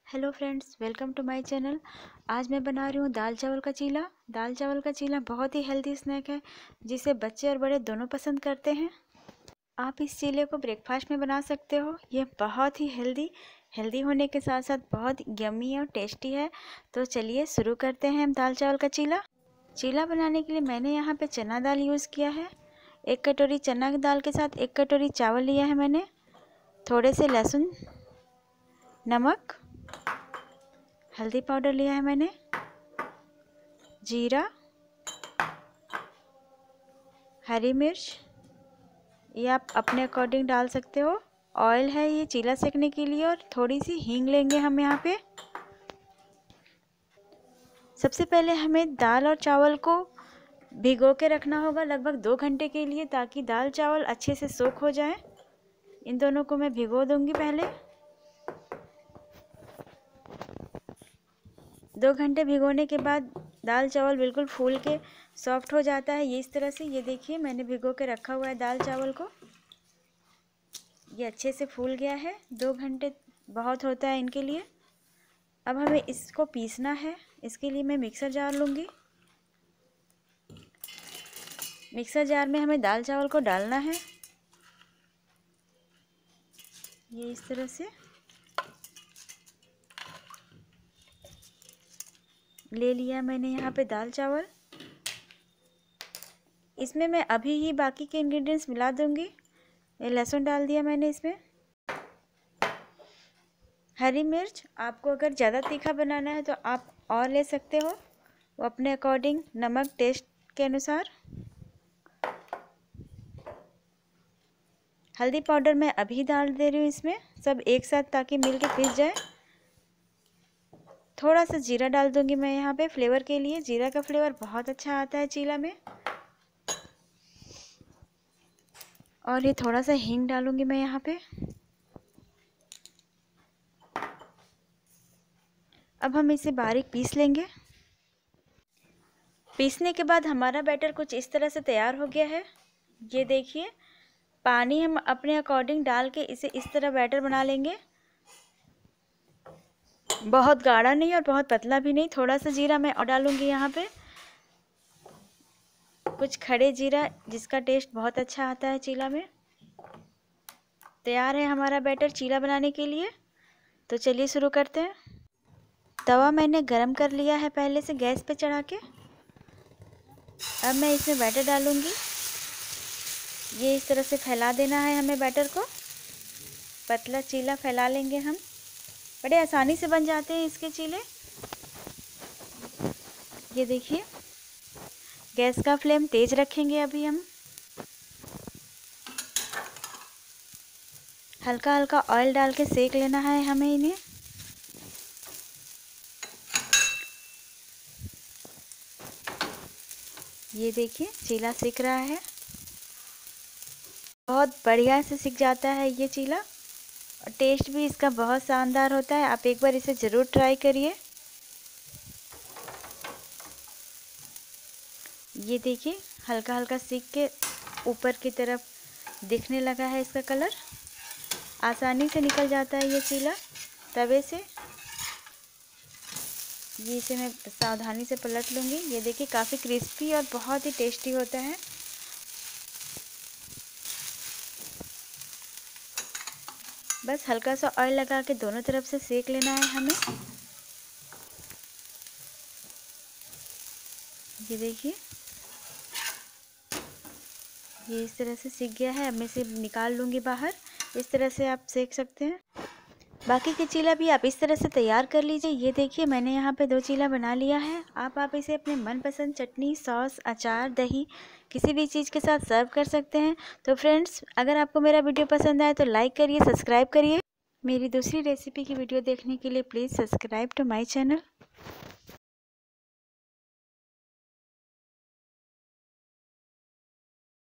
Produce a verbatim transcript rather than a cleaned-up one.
Hello friends, welcome to my channel. आज मैं बना रही हूँ दाल चावल का चीला। दाल चावल का चीला बहुत ही हेल्दी स्नैक है जिसे बच्चे और बड़े दोनों पसंद करते हैं। आप इस चीले को ब्रेकफास्ट में बना सकते हो। ये बहुत ही हेल्दी हेल्दी होने के साथ साथ बहुत यम्मी और टेस्टी है। तो चलिए शुरू करते हैं हम दाल चावल का चीला। चीला बनाने के लिए मैंने यहाँ पे चना दाल यूज़ किया है। एक कटोरी चना की दाल के साथ एक कटोरी चावल लिया है मैंने। थोड़े से लहसुन, नमक, हल्दी पाउडर लिया है मैंने, जीरा, हरी मिर्च, ये आप अपने अकॉर्डिंग डाल सकते हो। ऑयल है ये चीला सेकने के लिए, और थोड़ी सी हींग लेंगे हम यहाँ पे। सबसे पहले हमें दाल और चावल को भिगो के रखना होगा लगभग दो घंटे के लिए, ताकि दाल चावल अच्छे से सोख हो जाए। इन दोनों को मैं भिगो दूंगी पहले। दो घंटे भिगोने के बाद दाल चावल बिल्कुल फूल के सॉफ्ट हो जाता है, ये इस तरह से। ये देखिए मैंने भिगो के रखा हुआ है दाल चावल को। ये अच्छे से फूल गया है। दो घंटे बहुत होता है इनके लिए। अब हमें इसको पीसना है। इसके लिए मैं मिक्सर जार लूँगी। मिक्सर जार में हमें दाल चावल को डालना है, ये इस तरह से ले लिया मैंने यहाँ पे दाल चावल। इसमें मैं अभी ही बाकी के इंग्रेडिएंट्स मिला दूँगी। ये लहसुन डाल दिया मैंने इसमें, हरी मिर्च। आपको अगर ज़्यादा तीखा बनाना है तो आप और ले सकते हो, वो अपने अकॉर्डिंग। नमक टेस्ट के अनुसार। हल्दी पाउडर मैं अभी डाल दे रही हूँ इसमें, सब एक साथ, ताकि मिल के पिस जाए। थोड़ा सा जीरा डाल दूँगी मैं यहाँ पे फ्लेवर के लिए। जीरा का फ्लेवर बहुत अच्छा आता है चीला में। और ये थोड़ा सा हींग डालूँगी मैं यहाँ पे। अब हम इसे बारीक पीस लेंगे। पीसने के बाद हमारा बैटर कुछ इस तरह से तैयार हो गया है। ये देखिए, पानी हम अपने अकॉर्डिंग डाल के इसे इस तरह बैटर बना लेंगे। बहुत गाढ़ा नहीं और बहुत पतला भी नहीं। थोड़ा सा जीरा मैं और डालूँगी यहाँ पे, कुछ खड़े जीरा, जिसका टेस्ट बहुत अच्छा आता है चीला में। तैयार है हमारा बैटर चीला बनाने के लिए। तो चलिए शुरू करते हैं। तवा मैंने गरम कर लिया है पहले से गैस पे चढ़ा के। अब मैं इसमें बैटर डालूँगी। ये इस तरह से फैला देना है हमें बैटर को। पतला चीला फैला लेंगे हम। बड़े आसानी से बन जाते हैं इसके चीले। ये देखिए, गैस का फ्लेम तेज रखेंगे अभी हम। हल्का हल्का ऑयल डाल के सेक लेना है हमें इन्हें। ये देखिए चीला सिक रहा है, बहुत बढ़िया से सिक जाता है ये चीला। और टेस्ट भी इसका बहुत शानदार होता है। आप एक बार इसे ज़रूर ट्राई करिए। ये देखिए हल्का हल्का सिक के ऊपर की तरफ दिखने लगा है इसका कलर। आसानी से निकल जाता है ये चीला तवे से। ये इसे मैं सावधानी से पलट लूँगी। ये देखिए काफ़ी क्रिस्पी और बहुत ही टेस्टी होता है। बस हल्का सा ऑयल लगा के दोनों तरफ से सेक लेना है हमें। ये देखिए, ये इस तरह से सिक गया है। अब मैं इसे निकाल लूँगी बाहर। इस तरह से आप सेक सकते हैं। बाकी के चीला भी आप इस तरह से तैयार कर लीजिए। ये देखिए मैंने यहाँ पे दो चीला बना लिया है। आप आप इसे अपने मनपसंद चटनी, सॉस, अचार, दही, किसी भी चीज़ के साथ सर्व कर सकते हैं। तो फ्रेंड्स, अगर आपको मेरा वीडियो पसंद आए तो लाइक करिए, सब्सक्राइब करिए। मेरी दूसरी रेसिपी की वीडियो देखने के लिए please subscribe to my channel.